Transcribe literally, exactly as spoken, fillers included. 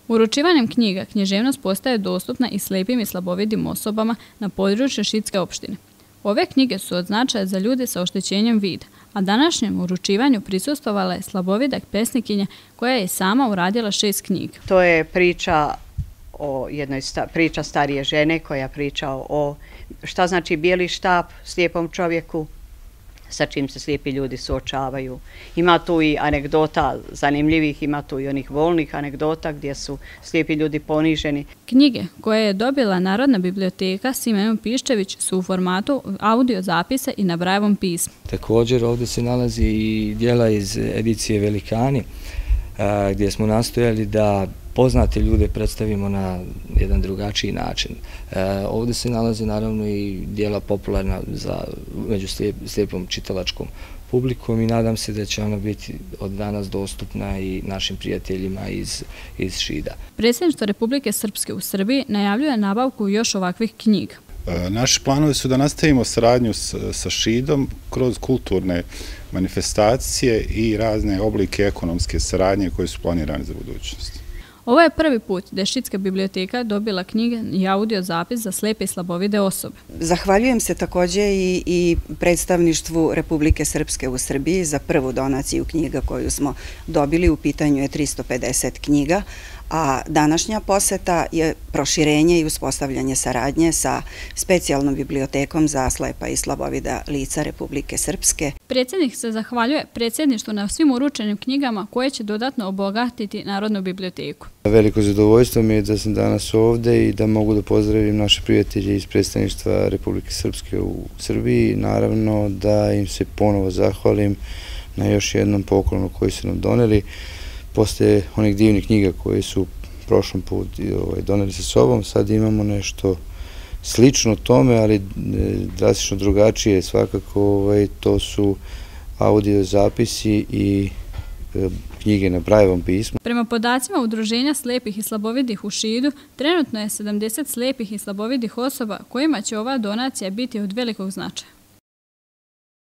Uručivanjem knjiga književnost postaje dostupna i slijepim i slabovidim osobama na području Šidske opštine. Ove knjige su od značaja za ljude sa oštećenjem vida, a današnjem uručivanju prisustvovala je slabovida pesnikinja koja je sama uradila šest knjiga. To je priča o jednoj sta, priča starije žene koja priča o šta znači bijeli štap slijepom čovjeku, sa čim se slijepi ljudi suočavaju. Ima tu i anegdota zanimljivih, ima tu i onih volnih anegdota gdje su slijepi ljudi poniženi. Knjige koje je dobila Narodna biblioteka s imenom Piščević su u formatu audio zapisa i na Brajevom pismu. Također ovdje se nalazi i dijela iz edicije Velikani gdje smo nastojali da poznate ljude predstavimo na jedan drugačiji način. E, ovdje se nalazi naravno i dijela popularna za među slijep, slijepom čitalačkom publikom i nadam se da će ona biti od danas dostupna i našim prijateljima iz, iz Šida. Predsjedništvo Republike Srpske u Srbiji najavljuje nabavku još ovakvih knjiga. E, naši planovi su da nastavimo saradnju s, sa Šidom kroz kulturne manifestacije i razne oblike ekonomske saradnje koje su planirane za budućnost. Ovo je prvi put da je Šidska biblioteka dobila knjige i audio zapis za slijepe i slabovide osobe. Zahvaljujem se također i, i predstavništvu Republike Srpske u Srbiji za prvu donaciju knjiga koju smo dobili. U pitanju je tristo pedeset knjiga, a današnja poseta je proširenje i uspostavljanje saradnje sa specijalnom bibliotekom za slepa i slabovida lica Republike Srpske. Predsjednik se zahvaljuje predsjedništvu na svim uručenim knjigama koje će dodatno obogatiti Narodnu biblioteku. Veliko zadovoljstvo mi je da sam danas ovdje i da mogu da pozdravim naše prijatelje iz predstavništva Republike Srpske u Srbiji. Naravno da im se ponovo zahvalim na još jednom poklonu koji su nam doneli. Posle onih divnih knjiga koje su prošlom put ovaj, doneli sa sobom, sad imamo nešto slično tome, ali drastično drugačije. Svakako ovaj, to su audio zapisi i e, knjige na Brajevom pismu. Prema podacima Udruženja slijepih i slabovidih u Šidu, trenutno je sedamdeset slijepih i slabovidih osoba kojima će ova donacija biti od velikog značaja.